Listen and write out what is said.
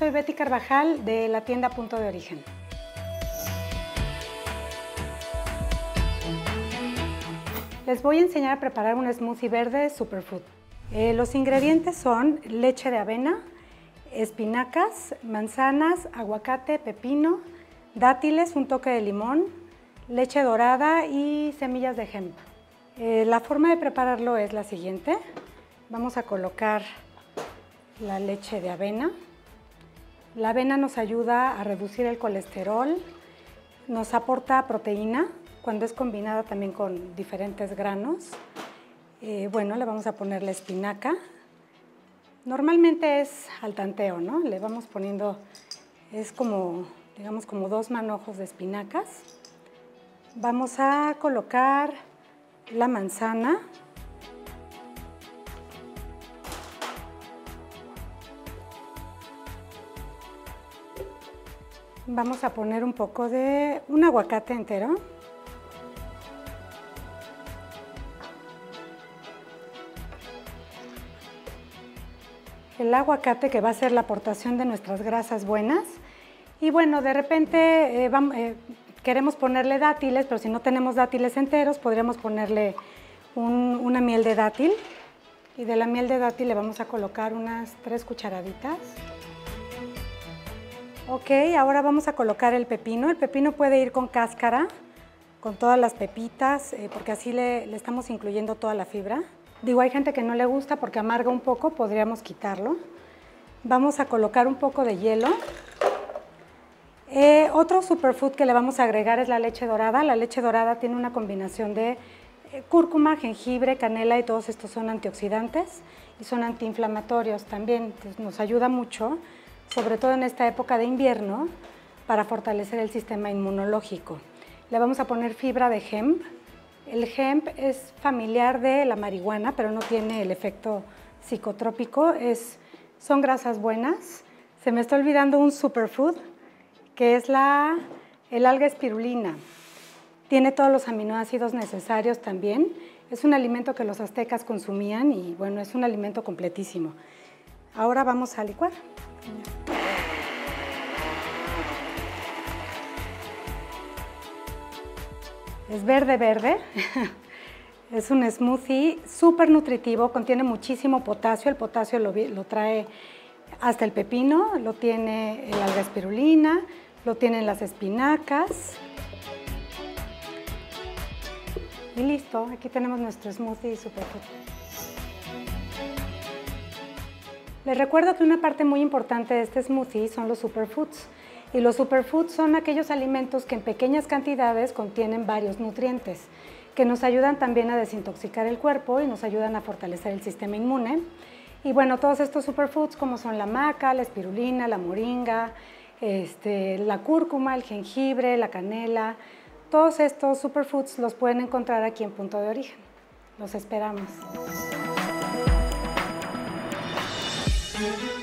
Soy Betty Carvajal de la tienda Punto de Origen. Les voy a enseñar a preparar un smoothie verde superfood. Los ingredientes son leche de avena, espinacas, manzanas, aguacate, pepino, dátiles, un toque de limón, leche dorada y semillas de hemp. La forma de prepararlo es la siguiente. Vamos a colocar la leche de avena. La avena nos ayuda a reducir el colesterol, nos aporta proteína cuando es combinada también con diferentes granos. Bueno, le vamos a poner la espinaca. Normalmente es al tanteo, ¿no? Le vamos poniendo, es como, digamos, como 2 manojos de espinacas. Vamos a colocar la manzana. Vamos a poner un poco de un aguacate entero. El aguacate que va a ser la aportación de nuestras grasas buenas. Y bueno, de repente queremos ponerle dátiles, pero si no tenemos dátiles enteros, podríamos ponerle una miel de dátil. Y de la miel de dátil le vamos a colocar unas 3 cucharaditas. Ok, ahora vamos a colocar el pepino. El pepino puede ir con cáscara, con todas las pepitas, porque así le estamos incluyendo toda la fibra. Digo, hay gente que no le gusta porque amarga un poco, podríamos quitarlo. Vamos a colocar un poco de hielo. Otro superfood que le vamos a agregar es la leche dorada. La leche dorada tiene una combinación de cúrcuma, jengibre, canela y todos estos son antioxidantes y son antiinflamatorios también. Entonces, nos ayuda mucho, sobre todo en esta época de invierno, para fortalecer el sistema inmunológico. Le vamos a poner fibra de hemp. El hemp es familiar de la marihuana, pero no tiene el efecto psicotrópico, son grasas buenas. Se me está olvidando un superfood, que es el alga espirulina. Tiene todos los aminoácidos necesarios también. Es un alimento que los aztecas consumían y bueno, es un alimento completísimo. Ahora vamos a licuar. Es verde verde, es un smoothie súper nutritivo, contiene muchísimo potasio, el potasio lo trae hasta el pepino, lo tiene el alga espirulina, lo tienen las espinacas. Y listo, aquí tenemos nuestro smoothie superfood. Les recuerdo que una parte muy importante de este smoothie son los superfoods. Y los superfoods son aquellos alimentos que en pequeñas cantidades contienen varios nutrientes, que nos ayudan también a desintoxicar el cuerpo y nos ayudan a fortalecer el sistema inmune. Y bueno, todos estos superfoods como son la maca, la espirulina, la moringa, la cúrcuma, el jengibre, la canela, todos estos superfoods los pueden encontrar aquí en Punto de Origen. Los esperamos.